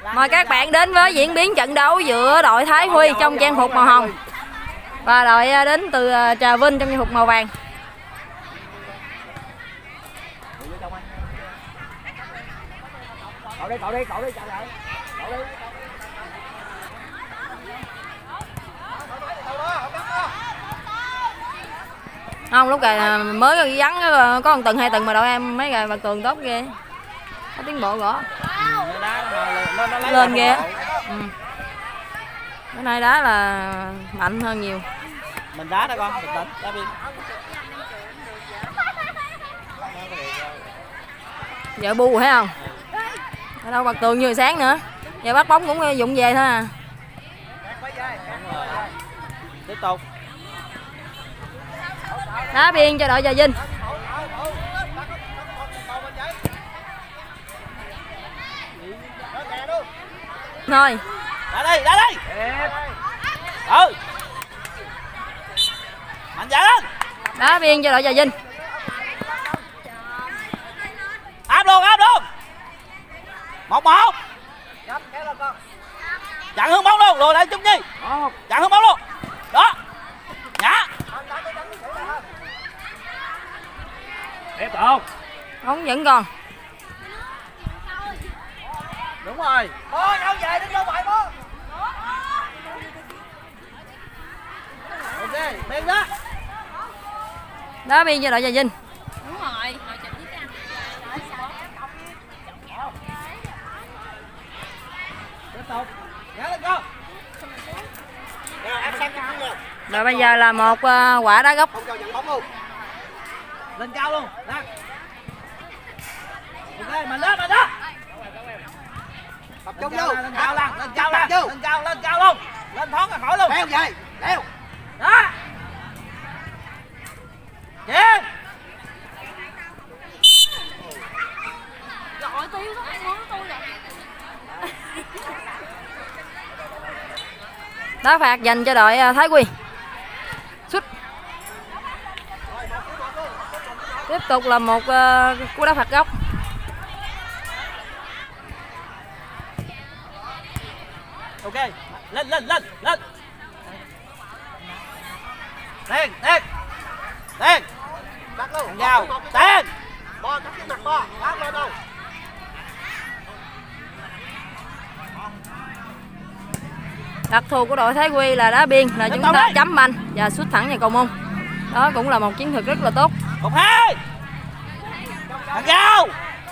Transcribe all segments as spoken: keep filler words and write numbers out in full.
Mời các bạn đến với diễn biến trận đấu giữa đội Thái Huy trong trang phục màu hồng và đội đến từ Trà Vinh trong trang phục màu vàng. Cậu đi, cậu đi, cậu đi, cậu lại. Cậu đi. Không, lúc này mới gắn có một tầng hai tầng mà đội em mấy gài mặt tường tốt ghê. Có tiến bộ rõ. Ừ, lên ghê. Ừ. Cái này đá là mạnh hơn nhiều. Mình đá đó con, bình tĩnh, đá biên. Giờ bu thấy không? Ở đâu mặt tường như sáng nữa. Giờ bắt bóng cũng dụng về thôi à. Tiếp tục. Đá biên cho đội Trà Vinh. Thôi. Đá đi, đá đi. Ừ. Mạnh dạn lên. Đá biên cho đội Trà Vinh. Áp luôn, áp luôn. Một một. Chặn hướng bóng luôn, lùi lại Trung Nhi. Chặn hướng bóng luôn. Đó. Nhả. Tiếp tục. Bóng vẫn còn. Đúng rồi. Bó đâu về đứng đâu vậy bó. Ok, biên đó. Đá biên cho đội Trà Vinh. Đúng rồi. Tiếp tục. Nhả lên con. Rồi bây giờ là một uh, quả đá góc. Không cho nhận bóng luôn. Lên cao luôn. Đó. Ok, mình đó, mình đó. Tập trung vô. Lên cao lên, lên cao lên. Lên cao, lên cao luôn. Lên thoáng ra khỏi luôn. Leo về, leo. Đó. Chuyền. Gọi tiêu đó ăn món tôi rồi. Đá phạt dành cho đội Thái Huy. Sút. Tiếp tục là một uh, cú đá phạt góc. Ok, lên lên lên lên. Đen, đen. Đen. Bắt luôn. Vào. Đen. Bo cắt cái mặt bo, bám lên đâu. Đặc thù của đội Thái Huy là đá biên là chúng ta chấm banh và sút thẳng vào cầu môn. Đó cũng là một chiến thuật rất là tốt. Một hai. Thằng cao.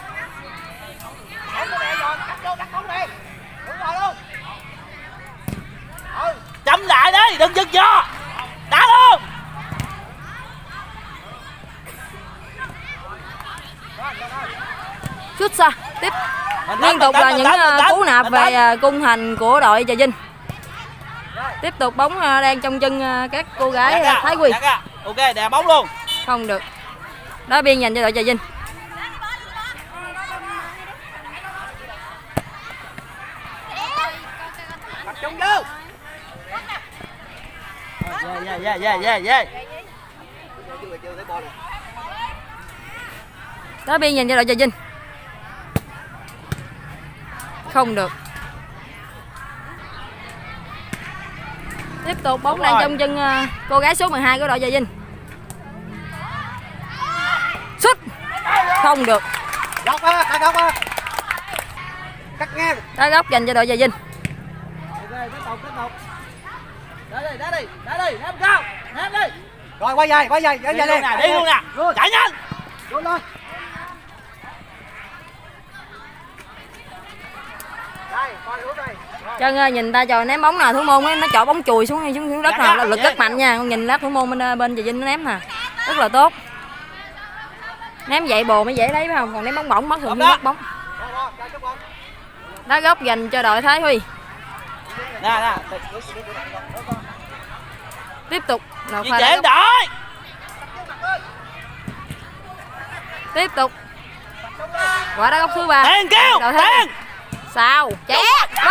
Chấm lại đi, đừng dừng cho. Đá luôn. Sút xa. Tiếp. Liên tục là những cú nạp về cung thành của đội Trà Vinh. Tiếp tục bóng đang trong chân các cô gái Thái Huy. Ok, đè bóng luôn. Không được. Đá biên dành cho đội Trà Vinh. Tập trung vô. Yeah, yeah, yeah, yeah, yeah. Đá biên dành cho đội Trà Vinh. Không được. Tiếp tục bóng đang trong chân uh, cô gái số mười hai của đội Trà Vinh. Sút. Không được. Góc á, đá góc á. Cắt ngang. Đá góc dành cho đội Trà Vinh. Ok, tiếp tục, tiếp tục. Đá đi, đá đi, đá đi, ném cao, ném đi. Rồi quay về, quay về, quay về đi. Đi luôn nè. Chạy nhanh. Luôn lên. Đây, coi hướng đây. Chân ơi, nhìn ta trò ném bóng nào thủ môn ấy, nó chọ bóng chùi xuống xuống xuống đất dạ, nào dạ, là lực dạ. rất mạnh nha. Con nhìn lát thủ môn bên bên Trà Vinh nó ném nè. Rất là tốt. Ném vậy bồ mới dễ lấy phải không? Còn ném bóng bổng mất thường mất bóng. Đá góc dành cho đội Thái Huy. Nè nè. Tiếp tục là Di pha chuyển đội. Tiếp tục. Quả đá góc thứ ba. Đen kêu, đen. Sao? Chét.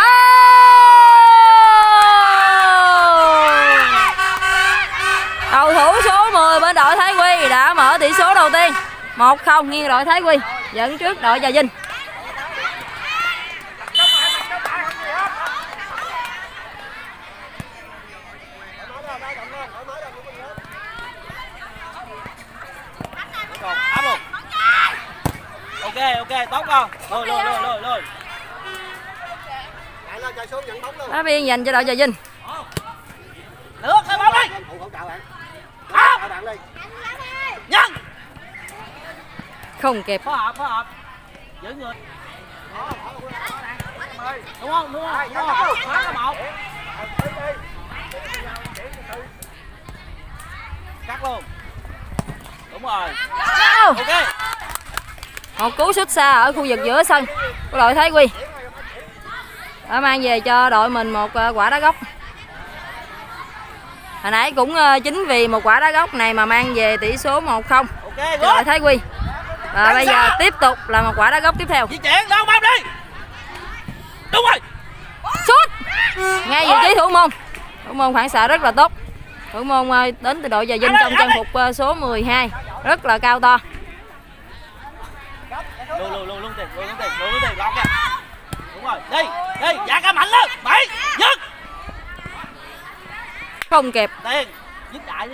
Cầu thủ số mười bên đội Thái Huy đã mở tỷ số đầu tiên. một không nghiêng đội Thái Huy dẫn trước đội Trà Vinh. con. Lùi lùi lùi lùi lùi. Chạy lên chạy xuống nhận bóng luôn. Đá biên dành cho đội Trà Vinh. Được, cái bóng đi. Hỗ trợ bạn. Hỗ bạn đi. Nhân. Không kịp. Phối hợp, phối hợp. Giữ người. Đúng không? Đúng không? Đúng không? Phá là một. Cắt luôn. Đúng rồi. Ok. Một cú sút xa ở khu vực giữa sân của đội Thái Quy đã mang về cho đội mình một quả đá góc. Hồi nãy cũng chính vì một quả đá góc này mà mang về tỷ số một không cho đội Thái Quy. Và bây giờ tiếp tục là một quả đá góc tiếp theo. Di chuyển, đâu bóng đi. Đúng rồi. Sút ngay vị trí thủ môn. Thủ môn phản xạ rất là tốt. Thủ môn đến từ đội Trà Vinh trong trang phục số mười hai rất là cao to. Luôn luôn luôn luôn tiền, luôn luôn tiền, luôn luôn tiền, lọt kìa. Đúng rồi, đi, đi, dạ cả mạnh lên. Bảy, dứt. Không kịp. Tiền, dứt đại đi.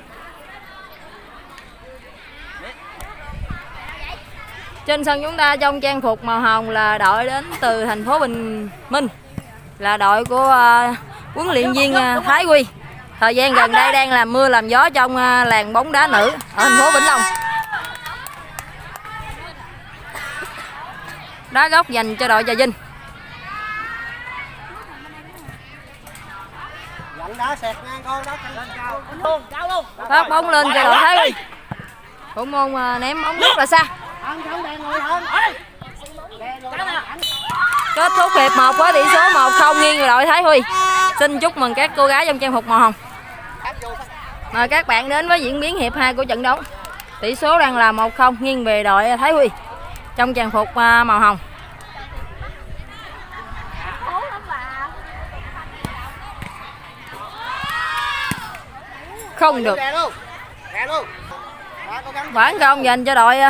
Trên sân chúng ta trong trang phục màu hồng là đội đến từ thành phố Bình Minh, là đội của uh, huấn luyện viên uh, Thái Quy. Thời gian gần đây đang làm mưa làm gió trong uh, làng bóng đá nữ ở thành phố Vĩnh Long. Đá góc dành cho đội Trà Vinh. Đá xẹt ngang con, đá lên cao. Luôn, cao luôn. Phát bóng lên cho đội Thái Quy. Thủ môn uh, ném bóng rất là xa. Kết thúc hiệp một với tỷ số một không nghiêng về đội Thái Huy. Xin chúc mừng các cô gái trong trang phục màu hồng. Mời các bạn đến với diễn biến hiệp hai của trận đấu. Tỷ số đang là một không nghiêng về đội Thái Huy trong trang phục màu hồng. Không được. Phản công dành cho đội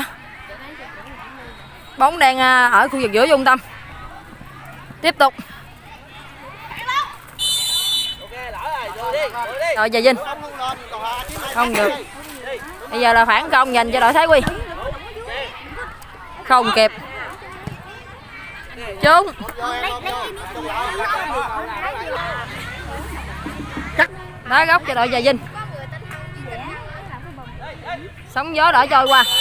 bóng đang ở khu vực giữa trung tâm. Tiếp tục. Đội Trà Vinh. Không được. Bây giờ là phản công dành cho đội Thái Quy. Không kịp. Trúng. Đá góc cho đội Trà Vinh. Sóng gió đã trôi qua.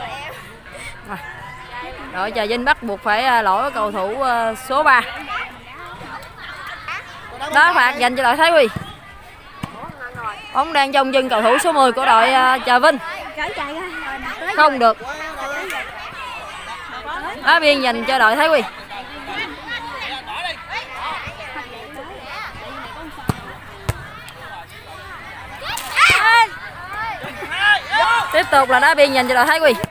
Đội Trà Vinh bắt buộc phải lỗi cầu thủ số ba. Đá phạt dành cho đội Thái Huy. Bóng đang trong chân cầu thủ số mười của đội Trà Vinh. Không được. Đá biên dành cho đội Thái Huy. Tiếp tục là đá biên dành cho đội Thái Quy.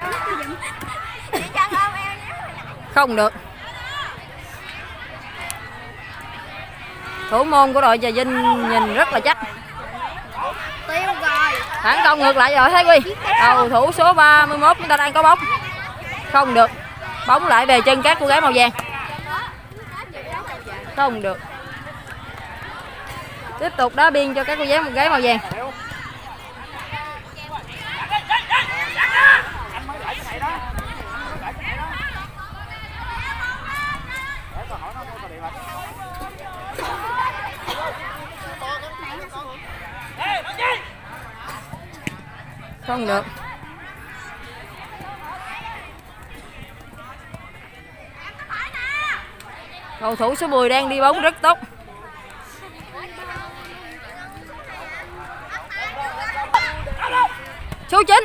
Không được. Thủ môn của đội Trà Vinh nhìn rất là chắc. Phản công ngược lại đội Thái Quy. Cầu thủ số ba mươi mốt chúng ta đang có bóng. Không được. Bóng lại về chân các cô gái màu vàng. Không được. Tiếp tục đá biên cho các cô gái một gái màu vàng. Không được. Cầu thủ số mười đang đi bóng rất tốt. Số chín.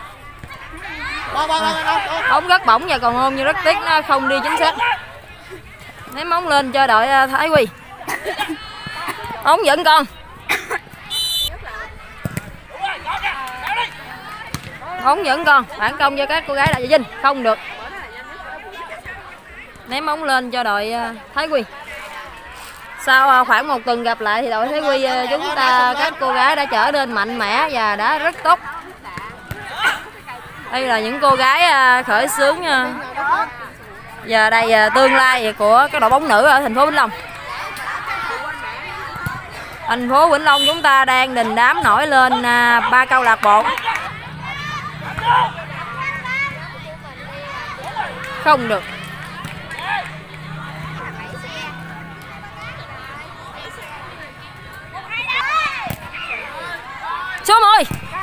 Bóng rất bổng và cầu môn nhưng rất tiếc nó không đi chính xác. Ném bóng lên cho đội Thái Quy. Bóng vẫn còn. Bóng vẫn còn. Phản công cho các cô gái đội Trà Vinh. Không được. Ném bóng lên cho đội Thái Quy. Sau khoảng một tuần gặp lại thì đội Thái Quy chúng ta các cô gái đã trở nên mạnh mẽ và đã rất tốt. Đây là những cô gái khởi xướng và đây tương lai của các đội bóng nữ ở thành phố Vĩnh Long. Thành phố Vĩnh Long chúng ta đang đình đám nổi lên ba câu lạc bộ. Không được.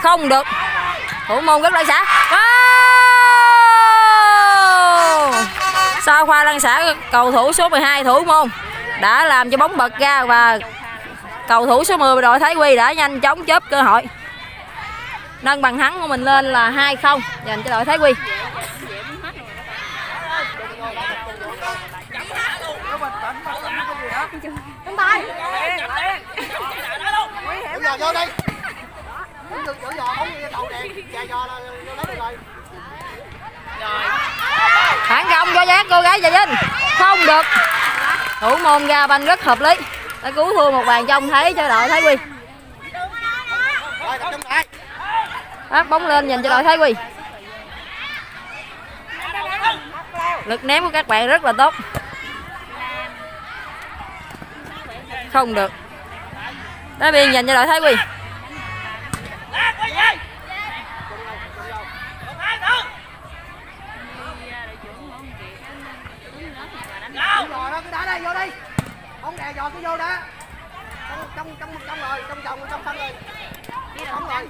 không được. Thủ môn rất lăn xả. Sau pha lăn xả, cầu thủ số mười hai thủ môn đã làm cho bóng bật ra và cầu thủ số mười đội Thái Quy đã nhanh chóng chớp cơ hội nâng bàn thắng của mình lên là hai không dành cho đội Thái Quy. Phản công cho giác cô gái Trà Vinh không được. Thủ môn ra banh rất hợp lý đã cứu thua một bàn trong thấy cho đội Thái Quy. Phát bóng lên dành cho đội Thái Quy. Lực ném của các bạn rất là tốt. Không được. Đá biên dành cho đội Thái Quy. Rồi đó, cứ đá đây, vô đi. Bóng đè giò cứ vô đá. Trong trong trong trong rồi, trong vòng trong sân rồi. Bóng rồi.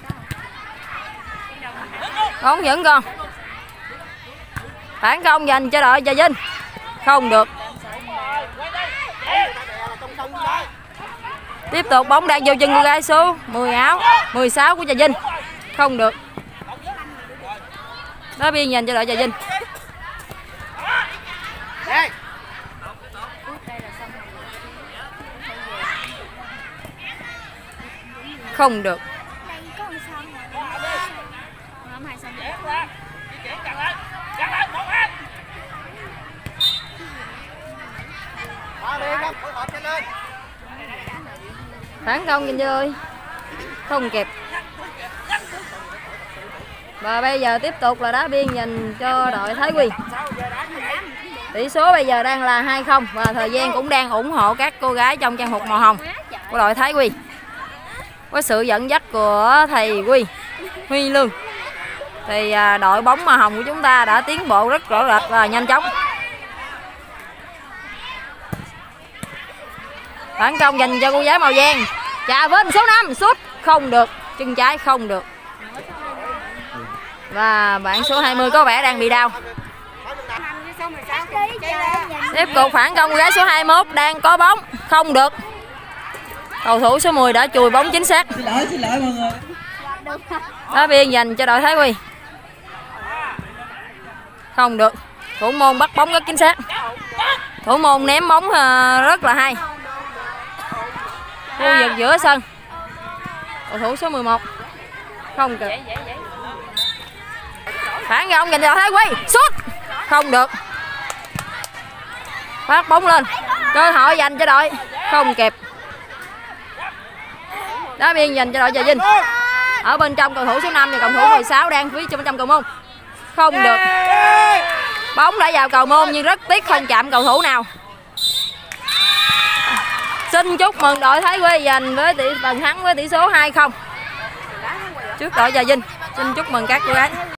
Bóng vẫn còn. Phản công dành cho đội Trà Vinh. Không được. Tiếp tục bóng đang vô chân cô gái số mười áo mười sáu của Trà Vinh. Không được. Đá biên dành cho đội Trà Vinh. Không được. Phản công nhìn chơi không kịp. Và bây giờ tiếp tục là đá biên dành cho đội Thái Quy. Tỷ số bây giờ đang là hai không và thời gian cũng đang ủng hộ các cô gái trong trang phục màu hồng của đội Thái Quy. Với sự dẫn dắt của thầy Quy Huy Lương thì đội bóng màu hồng của chúng ta đã tiến bộ rất rõ rệt và nhanh chóng. Phản công dành cho cô gái màu vàng. Trà Vinh số năm sút không được, chân trái không được. Và bạn số hai mươi có vẻ đang bị đau. Tiếp tục phản công cô gái số hai mươi mốt đang có bóng, không được. Cầu thủ số mười đã chùi bóng chính xác. Xin lỗi, xin lỗi mọi người. Đá biên dành cho đội Thái Quy. Không được. Thủ môn bắt bóng rất chính xác. Thủ môn ném bóng rất là hay. Khu vực giữa sân. Cầu thủ số mười một. Không kịp. Phản công dành cho đội Thái Quy. Sút. Không được. Phát bóng lên. Cơ hội dành cho đội. Không kịp. Đá biên dành cho đội Trà Vinh. Ở bên trong cầu thủ số năm và cầu thủ mười sáu đang phía trong trong cầu môn. Không được. Bóng đã vào cầu môn nhưng rất tiếc không chạm cầu thủ nào. Xin chúc mừng đội Thái Quy giành với tỷ bàn thắng với tỷ số hai không trước đội Trà Vinh. Xin chúc mừng các cô gái.